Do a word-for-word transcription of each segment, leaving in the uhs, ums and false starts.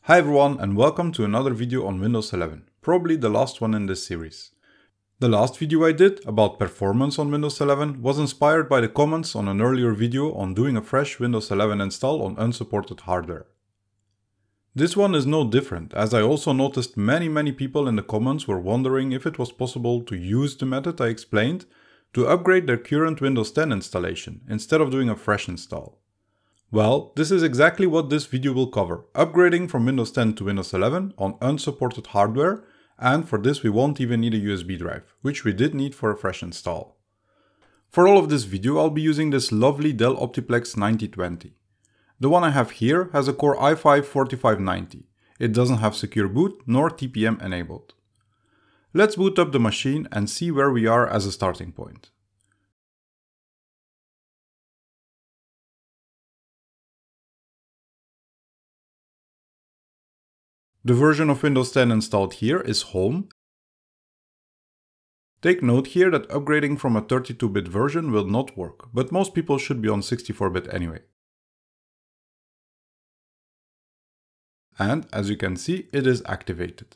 Hi everyone and welcome to another video on Windows eleven, probably the last one in this series. The last video I did about performance on Windows eleven was inspired by the comments on an earlier video on doing a fresh Windows eleven install on unsupported hardware. This one is no different, as I also noticed many many people in the comments were wondering if it was possible to use the method I explained to upgrade their current Windows ten installation instead of doing a fresh install. Well, this is exactly what this video will cover, upgrading from Windows ten to Windows eleven on unsupported hardware, and for this we won't even need a U S B drive, which we did need for a fresh install. For all of this video I'll be using this lovely Dell Optiplex ninety twenty. The one I have here has a Core i five forty-five ninety. It doesn't have secure boot nor T P M enabled. Let's boot up the machine and see where we are as a starting point. The version of Windows ten installed here is Home. Take note here that upgrading from a thirty-two bit version will not work, but most people should be on sixty-four bit anyway. And as you can see, it is activated.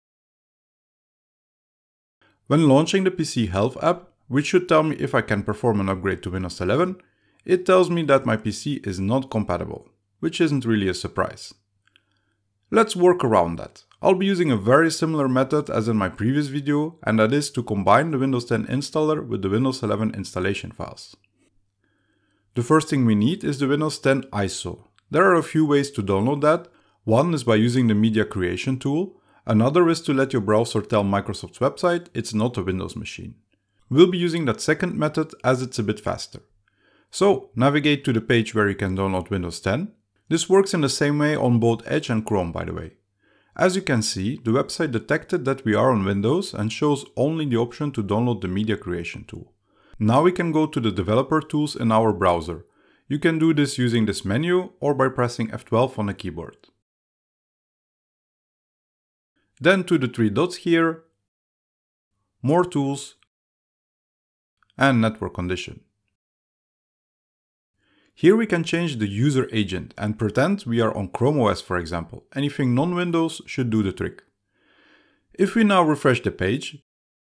When launching the P C Health app, which should tell me if I can perform an upgrade to Windows eleven, it tells me that my P C is not compatible, which isn't really a surprise. Let's work around that. I'll be using a very similar method as in my previous video, and that is to combine the Windows ten installer with the Windows eleven installation files. The first thing we need is the Windows ten I S O. There are a few ways to download that. One is by using the media creation tool. Another is to let your browser tell Microsoft's website it's not a Windows machine. We'll be using that second method as it's a bit faster. So navigate to the page where you can download Windows ten. This works in the same way on both Edge and Chrome, by the way. As you can see, the website detected that we are on Windows and shows only the option to download the media creation tool. Now we can go to the developer tools in our browser. You can do this using this menu or by pressing F twelve on the keyboard. Then to the three dots here, More Tools, and Network Condition. Here we can change the user agent and pretend we are on Chrome O S, for example. Anything non-Windows should do the trick. If we now refresh the page,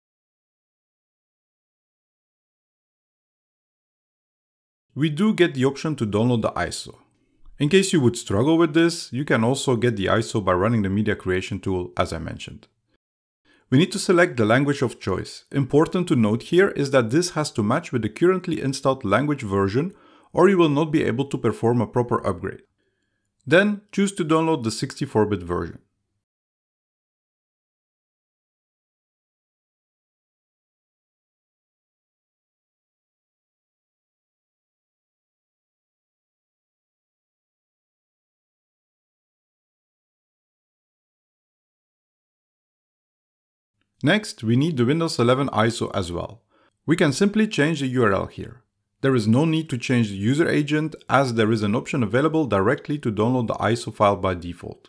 we do get the option to download the I S O. In case you would struggle with this, you can also get the I S O by running the media creation tool, as I mentioned. We need to select the language of choice. Important to note here is that this has to match with the currently installed language version, or you will not be able to perform a proper upgrade. Then choose to download the sixty-four bit version. Next, we need the Windows eleven I S O as well. We can simply change the U R L here. There is no need to change the user agent, as there is an option available directly to download the I S O file by default.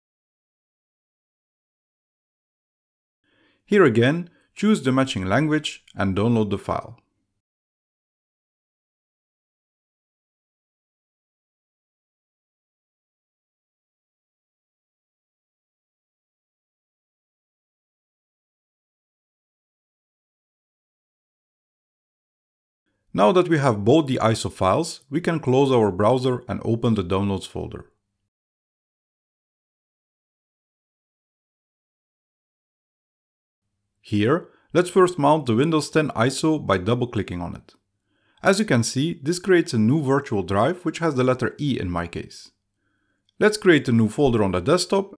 Here again, choose the matching language and download the file. Now that we have both the I S O files, we can close our browser and open the Downloads folder. Here, let's first mount the Windows ten I S O by double-clicking on it. As you can see, this creates a new virtual drive which has the letter E in my case. Let's create a new folder on the desktop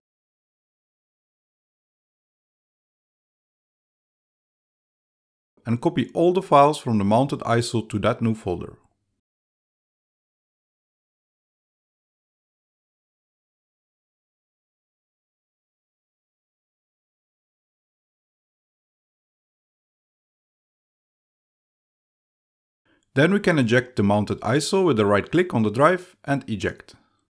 and copy all the files from the mounted I S O to that new folder. Then we can eject the mounted I S O with a right click on the drive and eject.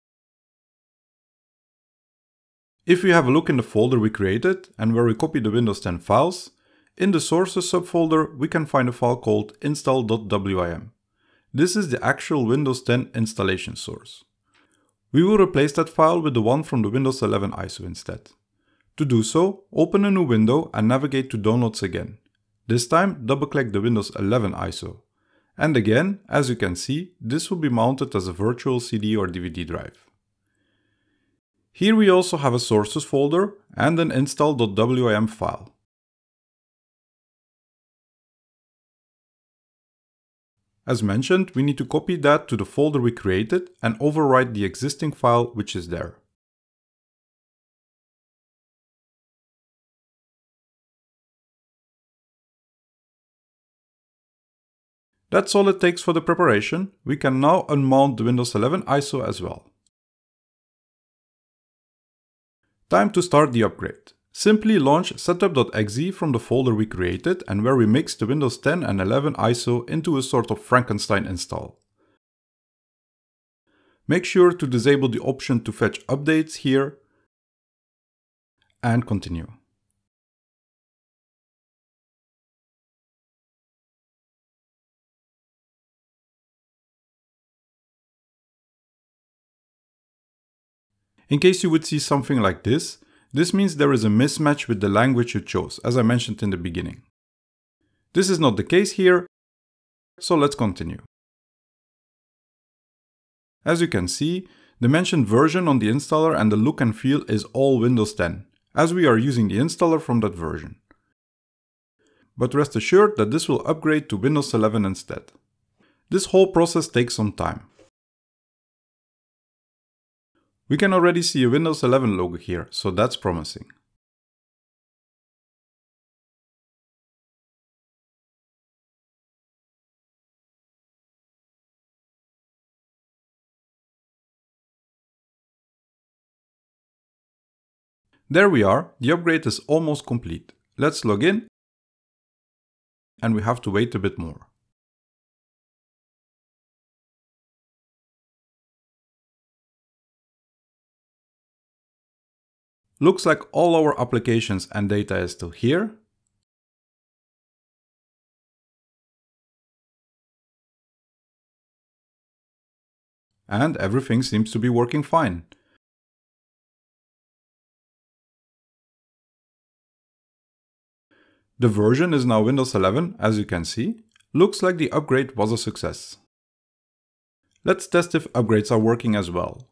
If we have a look in the folder we created and where we copy the Windows ten files, in the sources subfolder we can find a file called install dot wim. This is the actual Windows ten installation source. We will replace that file with the one from the Windows eleven I S O instead. To do so, open a new window and navigate to Downloads again. This time, double-click the Windows eleven I S O. And again, as you can see, this will be mounted as a virtual C D or D V D drive. Here we also have a sources folder and an install.wim file. As mentioned, we need to copy that to the folder we created and overwrite the existing file which is there. That's all it takes for the preparation. We can now unmount the Windows eleven I S O as well. Time to start the upgrade. Simply launch setup.exe from the folder we created and where we mixed the Windows ten and eleven I S O into a sort of Frankenstein install. Make sure to disable the option to fetch updates here and continue. In case you would see something like this, this means there is a mismatch with the language you chose, as I mentioned in the beginning. This is not the case here, so let's continue. As you can see, the mentioned version on the installer and the look and feel is all Windows ten, as we are using the installer from that version. But rest assured that this will upgrade to Windows eleven instead. This whole process takes some time. We can already see a Windows eleven logo here, so that's promising. There we are, the upgrade is almost complete. Let's log in, and we have to wait a bit more. Looks like all our applications and data is still here. And everything seems to be working fine. The version is now Windows eleven, as you can see. Looks like the upgrade was a success. Let's test if upgrades are working as well.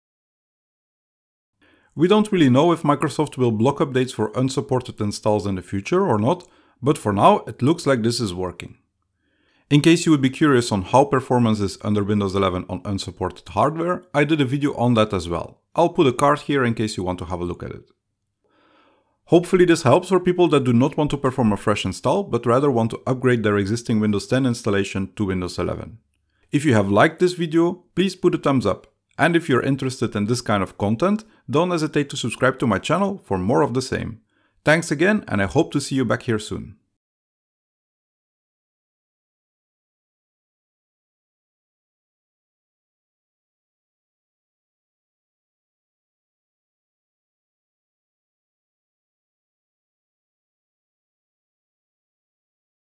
We don't really know if Microsoft will block updates for unsupported installs in the future or not, but for now it looks like this is working. In case you would be curious on how performance is under Windows eleven on unsupported hardware, I did a video on that as well. I'll put a card here in case you want to have a look at it. Hopefully this helps for people that do not want to perform a fresh install, but rather want to upgrade their existing Windows ten installation to Windows eleven. If you have liked this video, please put a thumbs up. And if you're interested in this kind of content, don't hesitate to subscribe to my channel for more of the same. Thanks again, and I hope to see you back here soon.